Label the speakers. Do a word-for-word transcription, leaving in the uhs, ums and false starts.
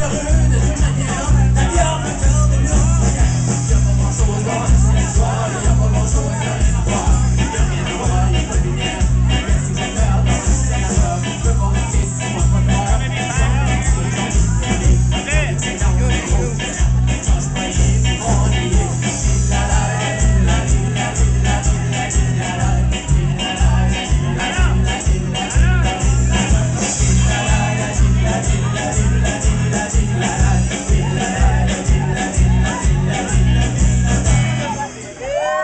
Speaker 1: La vie en me tell the news. Like, yeah, jump on my soul, Lord.